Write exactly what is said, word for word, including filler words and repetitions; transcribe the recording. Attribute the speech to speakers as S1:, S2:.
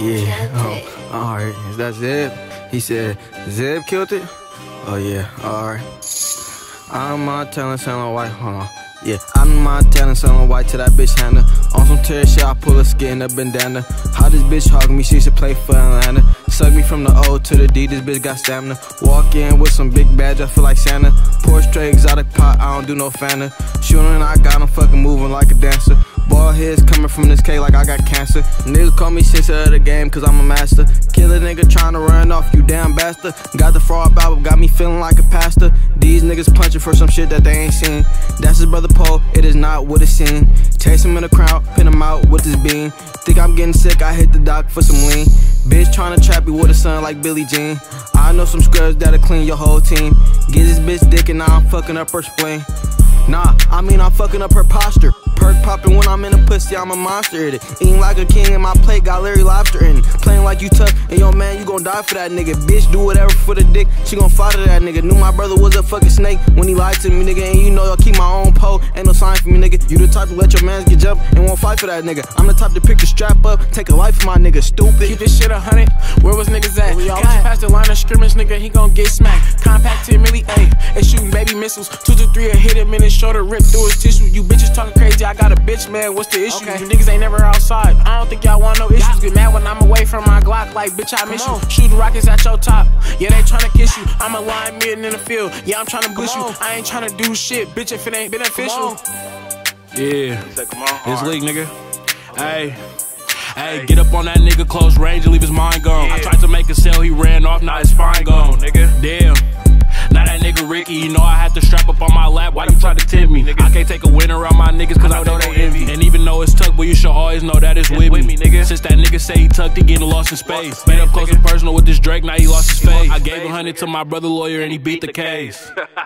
S1: Yeah, oh, alright, is that Zeb? He said, Zeb killed it? Oh yeah, alright. I don't mind telling Sailor White, hold on. Yeah, I don't mind telling Sailor White to that bitch Hannah. On some tear shit, I pull her skin, a bandana. How this bitch hug me, she should play for Atlanta. Suck me from the O to the D, this bitch got stamina. Walk in with some big badge, I feel like Santa. Pour straight exotic pot, I don't do no Fanta. Shooting, I got him fucking moving like a dancer. Ball heads coming from this K like I got cancer. Niggas call me sister of the game cause I'm a master. Kill a nigga trying to run off, you damn bastard. Got the fraud Bible, got me feeling like a pastor. These niggas punching for some shit that they ain't seen. That's his brother Poe, it is not what it seemed. Chase him in the crowd, pin him out with this beam. Think I'm getting sick, I hit the doc for some lean. Bitch trying to trap me with a son like Billie Jean. I know some scrubs that'll clean your whole team. Get this bitch dick and now I'm fucking up her spleen. Nah, I mean I'm fucking up her posture. Perk popping when I'm in a pussy, I'm a monster at it. Eating like a king and my plate got Larry Lobster in it. Playing like you tough and yo man, you gon' die for that nigga. Bitch do whatever for the dick, she gon' fight to that nigga. Knew my brother was a fucking snake when he lied to me, nigga. And you know I keep my own pole, ain't no sign for me, nigga. You the type to let your mans get jumped and won't fight for that nigga. I'm the type to pick the strap up, take a life for my nigga, stupid.
S2: Keep this shit a hundred, where was niggas at? We always pass the line of scrimmage, nigga, he gon' get smacked. Compact ten milli, ayy, and shooting baby missiles. Two to three, a hit him in his shoulder, rip through his tissue. You bitches talking crazy, I got a bitch, man, what's the issue? Okay. You niggas ain't never outside, I don't think y'all want no issues. Get mad when I'm away from my Glock, like bitch I miss you. Shooting rockets at your top, yeah they tryna kiss you. I'm a line mid in the field, yeah I'm tryna boost you. I ain't tryna do shit, bitch, if it ain't beneficial.
S3: Yeah, it's league, nigga. Hey, hey, get up on that nigga close range and leave his mind gone. I tried to make a sale, he ran off, now his spine gone, nigga. Damn. Now that nigga Ricky, you know I had to strap up on my lap. Why you try to tempt me? I can't take a win around my niggas cause I know they envy. And even though it's tucked, but you should always know that it's with me, nigga. Since that nigga say he tucked, he getting lost in space. Been up close and personal with this Drake, now he lost his face. I gave a hundred to my brother lawyer and he beat the case.